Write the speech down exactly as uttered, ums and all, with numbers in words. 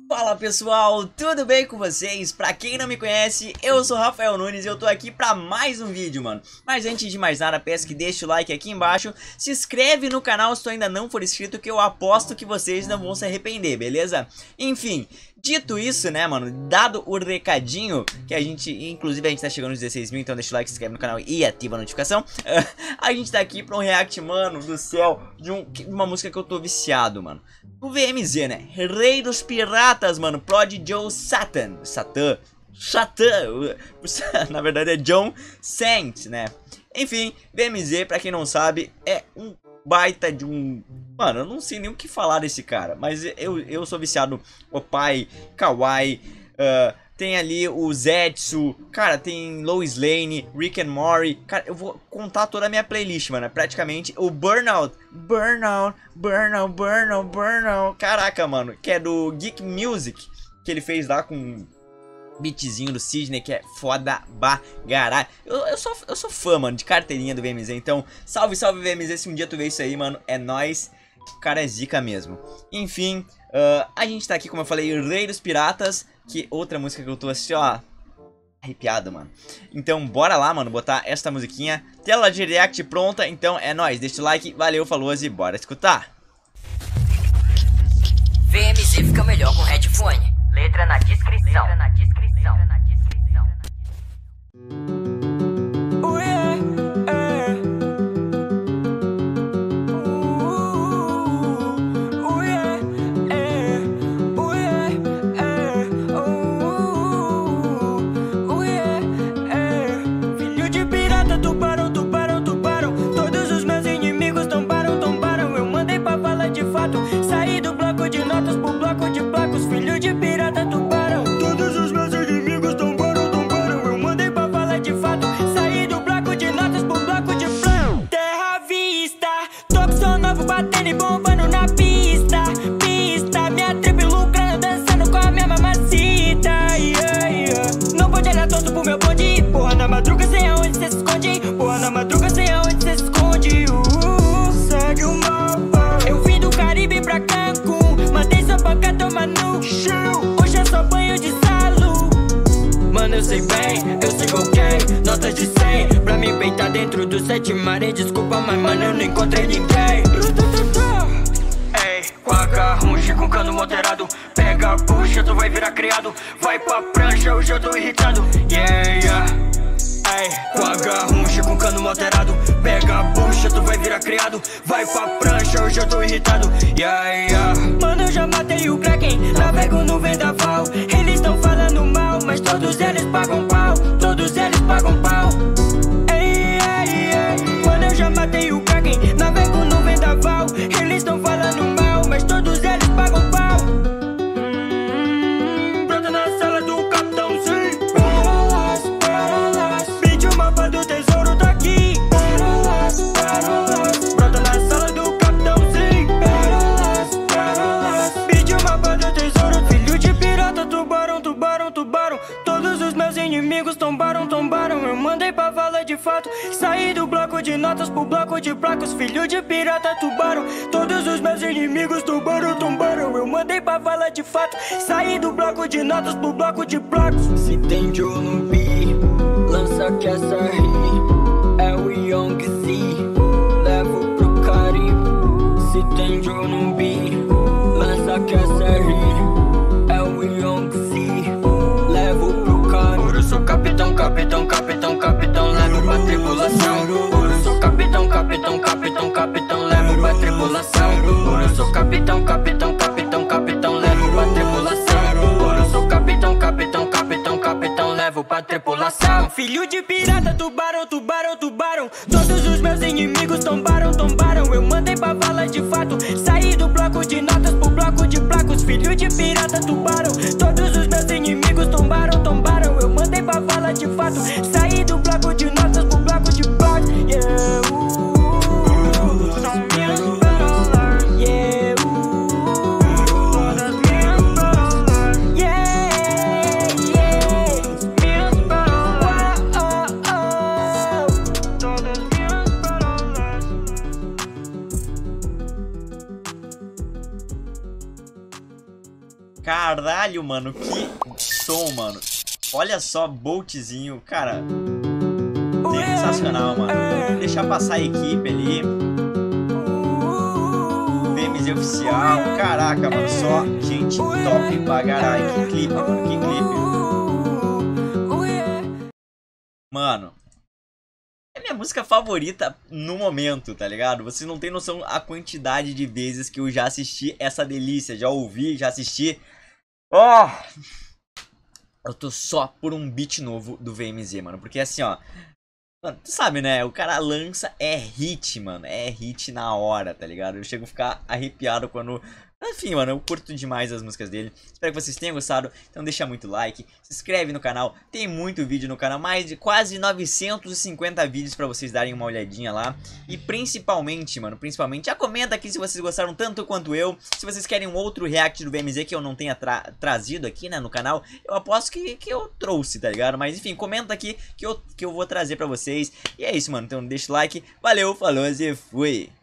Fala pessoal, tudo bem com vocês? Pra quem não me conhece, eu sou Rafael Nunes e eu tô aqui pra mais um vídeo, mano. Mas antes de mais nada, peço que deixe o like aqui embaixo, se inscreve no canal se tu ainda não for inscrito, que eu aposto que vocês não vão se arrepender, beleza? Enfim, dito isso, né, mano, dado o recadinho, que a gente, inclusive a gente tá chegando nos dezesseis mil, então deixa o like, se inscreve no canal e ativa a notificação. A gente tá aqui pra um react, mano, do céu, de, um, de uma música que eu tô viciado, mano. O V M Z, né? Rei dos Piratas, mano. Prod Joe Satan. Satan. Satan. Na verdade é John Saint, né? Enfim, V M Z, pra quem não sabe, é um baita de um... Mano, eu não sei nem o que falar desse cara. Mas eu, eu sou viciado no Pai, Kawaii... Uh, tem ali o Zetsu, cara, tem Lois Lane, Rick and Morty. Cara, eu vou contar toda a minha playlist, mano. É praticamente o Burnout, Burnout, Burnout, Burnout, Burnout. Caraca, mano, que é do Geek Music, que ele fez lá com um beatzinho do Sidney, que é foda bagaralho. Eu, eu, sou, eu sou fã, mano, de carteirinha do V M Z. Então, salve, salve V M Z, se um dia tu vê isso aí, mano, é nóis. O cara é zica mesmo. Enfim, uh, a gente tá aqui, como eu falei, Rei dos Piratas. Que outra música que eu tô assim, ó, arrepiado, mano. Então bora lá, mano, botar esta musiquinha. Tela de react pronta, então é nóis. Deixa o like, valeu, falou e bora escutar. V M Z fica melhor com headphone. Letra na descrição. Letra na descrição. Na descrição. Oh yeah, yeah. Ooh, oh yeah, yeah. Oh yeah, yeah. Oh, oh yeah, yeah. Filho de pirata, tubarão, tubarão, tubarão. Todos os meus inimigos tombaram, tombaram. Eu mandei pra bala de fato. Saí do bloco de notas pro bloco de placos. Filho de pirata, tubarão. Todos os meus inimigos tombaram, tombaram. Eu mandei pra bala de fato. Saí do bloco de notas pro bloco de plano. Terra à vista, tô com som novo batendo e bombando na pista. Pista, minha tribo lucrando, dançando com a minha mamacita. Yeah, yeah. Não pode olhar todo pro meu bonde. Porra na madruga, sei aonde cê se esconde. Porra na madruga, sei aonde cê se esconde. Uh, segue o mapa. Eu vim do Caribe pra Cancún. Mandei sua boca tomar no chão. Hoje é só banho de salo. Mano, eu sei bem, eu sei qualquer notas de cem pra me peitar dentro do sete mares. Desculpa, mas mano, eu não encontrei ninguém. Ei, com a garrucha, com cano moderado. Pega a bucha, tu vai virar criado. Vai pra prancha, hoje eu tô irritado. Yeah, yeah. Ei, com a garrucha, com cano moderado. Pega a bucha, tu vai virar criado. Vai pra prancha, hoje eu tô irritado. Yeah, yeah. Mano, eu já matei o Kraken, navego no vendaval. Eles tão falando mal, mas todos eles pagam pau. Todos eles pagam pau. Ei, ei, ei. Mano, eu já matei o Kraken, navego no vendaval. Eles tão falando mal, mas todos eles pagam pau. Hum, brota na sala do capitão, sim. Pérolas, pérolas. Pede o mapa do tesouro daqui. Pérolas, pérolas. Brota na sala do capitão, sim. Pérolas, pérolas. Pede o mapa do tesouro. Filho de pirata, tubarão, tubarão, tubarão. Todos os meus inimigos tombaram, tombaram. Eu mandei pra vala de fato. Saí do bloco de notas pro bloco de placos. Filho de pirata, tubarão. Todos os meus inimigos tombaram, tombaram. Eu mandei pra vala de fato. Saí do bloco de notas pro bloco de placos. Se tem Joe no beat, lança que essa ri. É o Young Z, levo pro Caribe. Se tem Joe no beat, lança que essa ri. É o Young Z, levo pro Caribe. Eu sou capitão, capitão, capitão, capitão, levo pra tripulação. Eu sou capitão, capitão, capitão, capitão, levo pra tripulação. Eu sou capitão, capitão, capitão, capitão, levo pra tripulação. Eu sou capitão, capitão, capitão, capitão, levo pra tripulação. Filho de pirata, tubarão, tubarão, tubarão. Todos os meus inimigos tombaram, tombaram. Eu mandei pra vala de fato. Saí do bloco de notas pro bloco de placos. Filho de pirata, tubarão. Todos os meus inimigos tombaram, tombaram. Eu mandei pra vala de fato. Saí do bloco de notas pro bloco de placos. Yeah, uh, são minhas pérolas. Yeah, uh, todas minhas pérolas. Yeah, yeah, minhas pérolas. Oh, oh, oh. Todas minhas pérolas. Caralho, mano, que som, mano. Olha só, Boltzinho, cara. Sensacional, mano. Vou deixar passar a equipe ali. V M Z oficial. Caraca, mano, só gente top pra caralho. Que clipe, mano, que clipe. Mano, é minha música favorita no momento, tá ligado? Vocês não tem noção a quantidade de vezes que eu já assisti essa delícia. Já ouvi, já assisti. Oh! Eu tô só por um beat novo do V M Z, mano. Porque assim, ó. Mano, tu sabe, né? O cara lança, é hit, mano. É hit na hora, tá ligado? Eu chego a ficar arrepiado quando... Enfim, mano, eu curto demais as músicas dele. Espero que vocês tenham gostado. Então deixa muito like, se inscreve no canal. Tem muito vídeo no canal, mais de quase novecentos e cinquenta vídeos pra vocês darem uma olhadinha lá. E principalmente, mano, principalmente, já comenta aqui se vocês gostaram tanto quanto eu. Se vocês querem um outro react do V M Z que eu não tenha tra trazido aqui, né, no canal. Eu aposto que, que eu trouxe, tá ligado? Mas enfim, comenta aqui que eu, que eu vou trazer pra vocês. E é isso, mano, então deixa o like. Valeu, falou e fui!